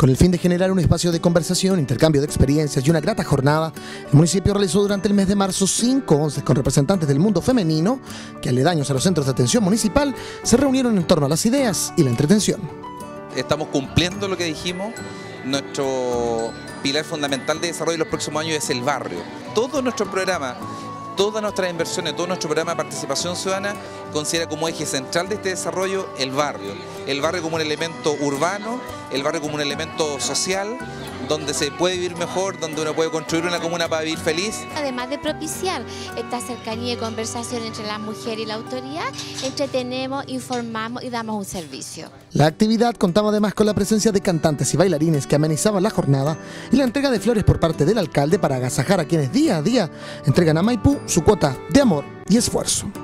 Con el fin de generar un espacio de conversación, intercambio de experiencias y una grata jornada, el municipio realizó durante el mes de marzo 5 onces con representantes del mundo femenino que, aledaños a los centros de atención municipal, se reunieron en torno a las ideas y la entretención. Estamos cumpliendo lo que dijimos. Nuestro pilar fundamental de desarrollo en los próximos años es el barrio. Todo nuestro programa, todas nuestras inversiones, todo nuestro programa de participación ciudadana considera como eje central de este desarrollo el barrio como un elemento urbano, el barrio como un elemento social, donde se puede vivir mejor, donde uno puede construir una comuna para vivir feliz. Además de propiciar esta cercanía y conversación entre la mujer y la autoridad, entretenemos, informamos y damos un servicio. La actividad contaba además con la presencia de cantantes y bailarines que amenizaban la jornada y la entrega de flores por parte del alcalde para agasajar a quienes día a día entregan a Maipú su cuota de amor y esfuerzo.